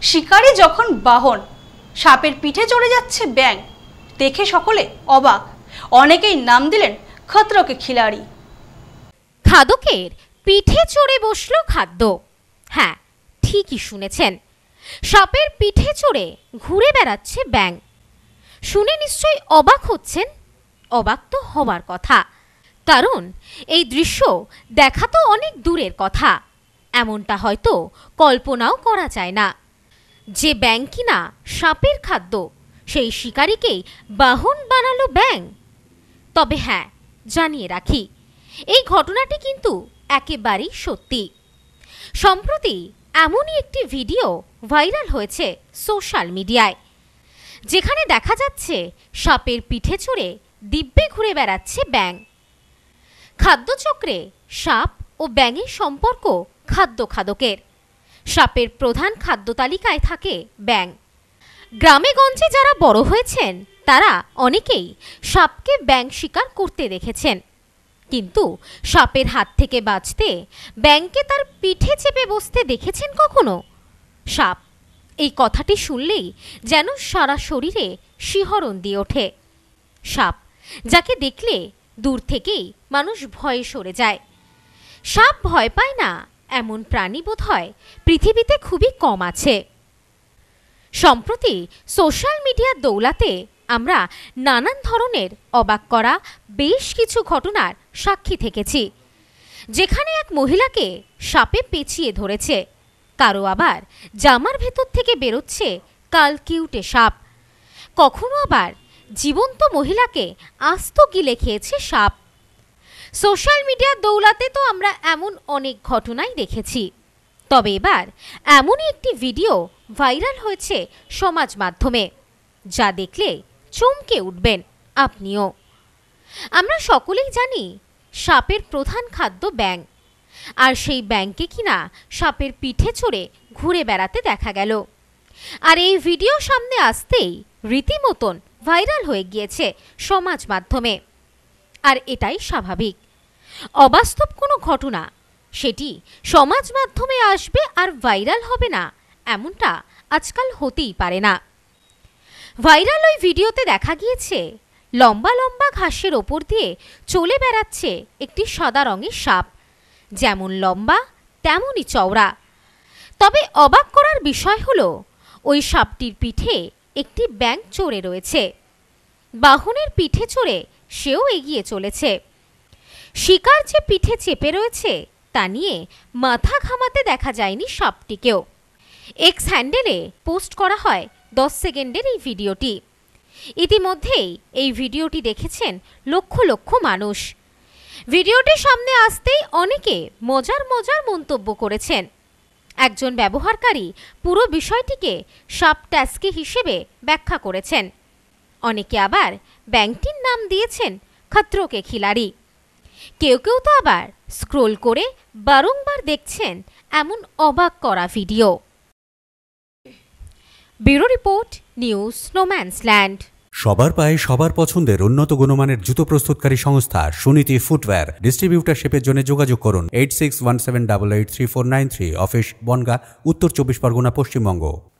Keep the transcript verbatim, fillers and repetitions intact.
শিকারি যখন বাহন, সাপের পিঠে চড়ে যাচ্ছে ব্যাঙ, দেখে সকলে অবাক। অনেকেই নাম দিলেন খতরো কে খিলাড়ি। খাদকের পিঠে চড়ে বসলো খাদ্য। হ্যাঁ, ঠিকই শুনেছেন, সাপের পিঠে চড়ে ঘুরে বেড়াচ্ছে ব্যাঙ। শুনে নিশ্চয়ই অবাক হচ্ছেন। অবাক তো হবার কথা, কারণ এই দৃশ্য দেখা তো অনেক দূরের কথা। এমনটা হয়তো কল্পনাও করা যায় না যে ব্যাঙ কিনা সাপের খাদ্য, সেই শিকারীকেই বাহন বানালো ব্যাঙ। তবে হ্যাঁ, জানিয়ে রাখি, এই ঘটনাটি কিন্তু একেবারেই সত্যি। সম্প্রতি এমনই একটি ভিডিও ভাইরাল হয়েছে সোশ্যাল মিডিয়ায়, যেখানে দেখা যাচ্ছে সাপের পিঠে চড়ে দিব্যে ঘুরে বেড়াচ্ছে ব্যাঙ। খাদ্যচক্রে সাপ ও ব্যাঙের সম্পর্ক খাদ্য খাদকের। সাপের প্রধান খাদ্য তালিকায় থাকে ব্যাঙ। গ্রামে গঞ্জে যারা বড় হয়েছেন তারা অনেকেই সাপকে ব্যাঙ শিকার করতে দেখেছেন, কিন্তু সাপের হাত থেকে বাঁচতে ব্যাঙকে তার পিঠে চেপে বসতে দেখেছেন কখনো? সাপ, এই কথাটি শুনলেই যেন সারা শরীরে শিহরণ দিয়ে ওঠে। সাপ, যাকে দেখলে দূর থেকেই মানুষ ভয়ে সরে যায়। সাপ ভয় পায় না এমন প্রাণী বোধহয় পৃথিবীতে খুবই কম আছে। সম্প্রতি সোশ্যাল মিডিয়ার দৌলাতে আমরা নানান ধরনের অবাক করা বেশ কিছু ঘটনার সাক্ষী থেকেছি, যেখানে এক মহিলাকে সাপে পেঁচিয়ে ধরেছে, কারো আবার জামার ভেতর থেকে বেরোচ্ছে কালকিউটে সাপ, কখনো আবার জীবন্ত মহিলাকে আস্ত গিলে খেয়েছে সাপ। সোশ্যাল মিডিয়ার দৌলাতে তো আমরা এমন অনেক ঘটনাই দেখেছি। তবে এবার এমনই একটি ভিডিও ভাইরাল হয়েছে সমাজ মাধ্যমে, যা দেখলে চমকে উঠবেন আপনিও। আমরা সকলেই জানি সাপের প্রধান খাদ্য ব্যাঙ, আর সেই ব্যাঙকে কিনা সাপের পিঠে চড়ে ঘুরে বেড়াতে দেখা গেল। আর এই ভিডিও সামনে আসতেই রীতিমতন ভাইরাল হয়ে গিয়েছে সমাজ মাধ্যমে। আর এটাই স্বাভাবিক, অবাস্তব কোনো ঘটনা সেটি সমাজ মাধ্যমে আসবে আর ভাইরাল হবে না, এমনটা আজকাল হতেই পারে না। ভাইরাল ওই ভিডিওতে দেখা গিয়েছে লম্বা লম্বা ঘাসের ওপর দিয়ে চলে বেড়াচ্ছে একটি সাদা রঙের সাপ, যেমন লম্বা তেমনই চওড়া। তবে অবাক করার বিষয় হলো, ওই সাপটির পিঠে একটি ব্যাঙ চড়ে রয়েছে। বাহনের পিঠে চড়ে সেও এগিয়ে চলেছে। শিকার যে পিঠে চেপে রয়েছে তা নিয়ে মাথা ঘামাতে দেখা যায়নি সাপটিকেও। এক্স হ্যান্ডেলে পোস্ট করা হয় দশ সেকেন্ডের এই ভিডিওটি। ইতিমধ্যেই এই ভিডিওটি দেখেছেন লক্ষ লক্ষ মানুষ। ভিডিওটি সামনে আসতেই অনেকে মজার মজার মন্তব্য করেছেন। একজন ব্যবহারকারী পুরো বিষয়টিকে সাপ ট্যাস্কি হিসেবে ব্যাখ্যা করেছেন। অনেকে আবার ব্যাঙটির নাম দিয়েছেন খতরো কে খিলাড়ি। কেউ কেউ তো আবার স্ক্রোল করে বারংবার দেখছেন এমন অবাক করা video. Bureau report, news no man's land. সবার পায়ে সবার পছন্দের উন্নত গুণমানের জুতো প্রস্তুতকারী সংস্থা সুনীতি ফুটওয়্যার। ডিস্ট্রিবিউটারশিপের জন্য যোগাযোগ করুন eight six one seven double eight three four nine three. Office Bongaon, Uttar Chabbish Pargana, Paschimbanga.